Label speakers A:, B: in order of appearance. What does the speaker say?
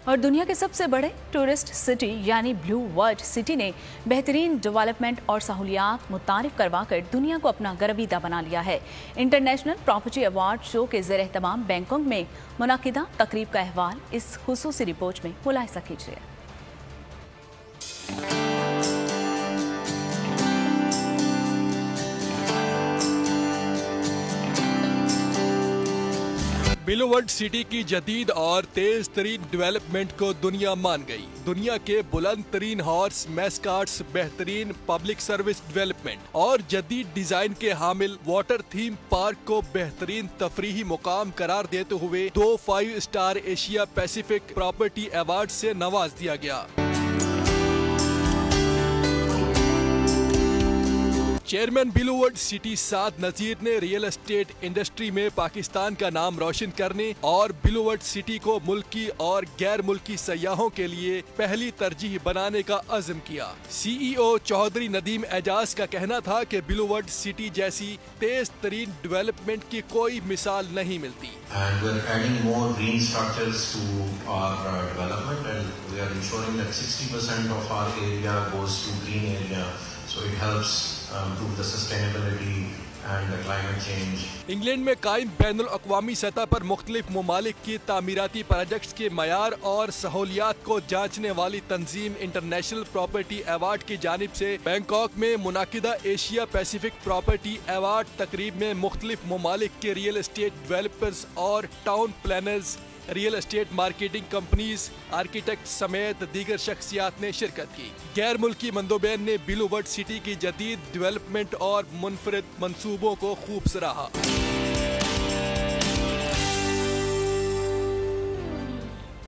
A: और दुनिया के सबसे बड़े टूरिस्ट सिटी यानी ब्लू वर्ल्ड सिटी ने बेहतरीन डेवलपमेंट और सहूलियात मुतारिफ करवाकर दुनिया को अपना गर्विदा बना लिया है। इंटरनेशनल प्रॉपर्टी अवार्ड शो के ज़ेर एहतमाम बैंकॉक में मुनाकिदा तकरीब का अहवाल इस खुसूसी रिपोर्ट में मुलाहिजा कीजिए।
B: ब्लू वर्ल्ड सिटी की जदीद और तेज तरीन डेवलपमेंट को दुनिया मान गई। दुनिया के बुलंद तरीन हॉर्स मैस्कॉट्स, बेहतरीन पब्लिक सर्विस डेवलपमेंट और जदीद डिजाइन के हामिल वाटर थीम पार्क को बेहतरीन तफरीही मुकाम करार देते हुए 2 5 star Asia Pacific property award से नवाज दिया गया। Chairman blue world city Saad Nazir ने रियल एस्टेट इंडस्ट्री में पाकिस्तान का नाम रोशन करने और ब्लू वर्ल्ड सिटी को मुल्की और गैर मुल्की सयाहों के लिए पहली तरजीह बनाने का अज़्म किया। CEO चौधरी नदीम एजाज का कहना था कि ब्लू वर्ल्ड सिटी जैसी तेज तरीन डेवलपमेंट की कोई मिसाल नहीं मिलती।
C: And we are adding more green structures to our development, and we are ensuring that 60% of our area goes to green area, so it helps improve the sustainability and the climate change.
B: England में कायम बैनुल अक़वामी सतह पर मुख्तलिफ ममालिक की तामीराती projects के मयार और सहूलियात को जांचने वाली तंजीम इंटरनेशनल प्रॉपर्टी अवार्ड की जानिब से बैंकॉक में मुनाकिदा एशिया पैसिफिक प्रॉपर्टी अवार्ड तकरीब में मुख्तलिफ ममालिक के रियल एस्टेट डेवलपर्स और town planners, real estate marketing companies, architect समेत दीगर शख्सियात ने शिरकत की। गैर मुल्की मंदोबैन ने ब्लू वर्ल्ड सिटी की जदीद डेवलपमेंट और मुनफरिद मंसूबों को खूब सराहा।